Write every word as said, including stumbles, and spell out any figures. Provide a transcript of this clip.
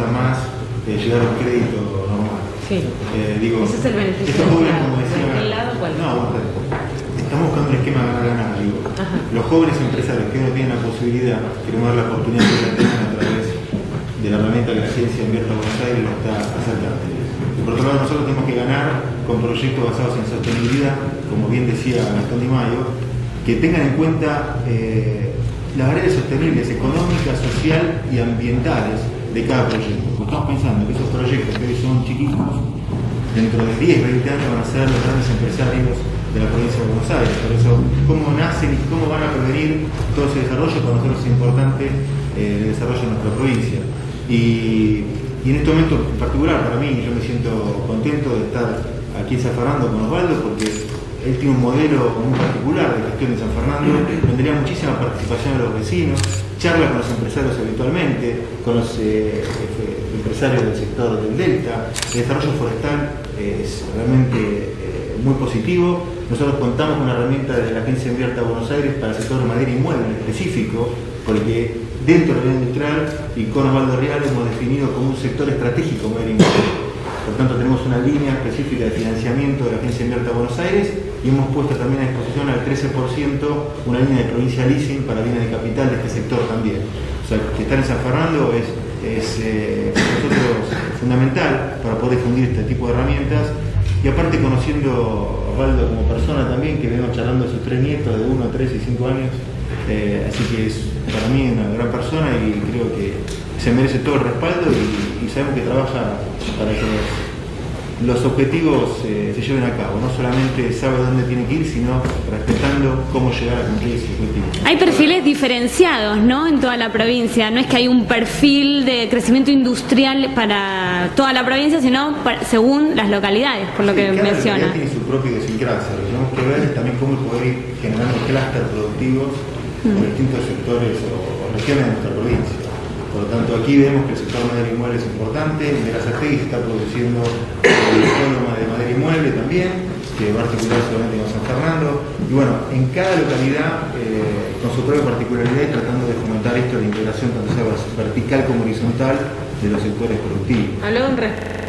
cuesta más eh, llegar a un crédito normal. Sí. Eh, digo, ese es el beneficio. estos jóvenes, como decía, ¿De qué lado cuál? no, bueno, estamos buscando un esquema ganar-ganar. Digo, los jóvenes empresarios que no tienen la posibilidad, queremos dar la oportunidad que la tengan a través de la herramienta que la Agencia Invierta Buenos Aires lo está acercando. Y por otro lado, nosotros tenemos que ganar con proyectos basados en sostenibilidad, como bien decía Gastón Di Maio, que tengan en cuenta eh, las variables sostenibles económicas, social y ambientales de cada proyecto. Porque estamos pensando que esos proyectos que hoy son chiquitos, dentro de diez, veinte años van a ser los grandes empresarios de la provincia de Buenos Aires. Por eso, cómo nacen y cómo van a prevenir todo ese desarrollo para nosotros es importante eh, el desarrollo de nuestra provincia. Y, y en este momento en particular, para mí, yo me siento contento de estar aquí en San Fernando con Osvaldo, porque él tiene un modelo muy particular de gestión de San Fernando, donde tendría muchísima participación de los vecinos, charla con los empresarios habitualmente, con los eh, empresarios del sector del Delta. El desarrollo forestal eh, es realmente eh, muy positivo. Nosotros contamos con una herramienta de la Agencia Invierta Buenos Aires para el sector de madera inmueble en específico, porque dentro de la industrial y con Osvaldo Real hemos definido como un sector estratégico madera inmueble. Por tanto, tenemos una línea específica de financiamiento de la Agencia Invierta Buenos Aires y hemos puesto también a disposición al trece por ciento una línea de provincia leasing para bienes de capital de este sector también. O sea, que estar en San Fernando es, es eh, para nosotros fundamental para poder difundir este tipo de herramientas. Y aparte, conociendo a Osvaldo como persona también, que venimos charlando de sus tres nietos de uno, tres y cinco años, eh, así que es para mí una gran persona y creo que se merece todo el respaldo y, y sabemos que trabaja para que los, los objetivos eh, se lleven a cabo. No solamente sabe dónde tiene que ir, sino respetando cómo llegar a cumplir ese objetivo. Hay perfiles diferenciados, ¿no?, en toda la provincia. No es que hay un perfil de crecimiento industrial para toda la provincia, sino para, según las localidades, por lo sí, que cada menciona. Cada tiene su propia idiosincrasia. Lo que tenemos que ver es también cómo poder ir generando clústeres productivos mm. en distintos sectores o, o regiones de nuestra provincia. Por lo tanto, aquí vemos que el sector madera inmueble es importante. En Verazategui se está produciendo el autónoma de madera inmueble también, que va a articular solamente con San Fernando. Y bueno, en cada localidad, eh, con su propia particularidad y tratando de fomentar esto de integración tanto sea vertical como horizontal de los sectores productivos. Habló un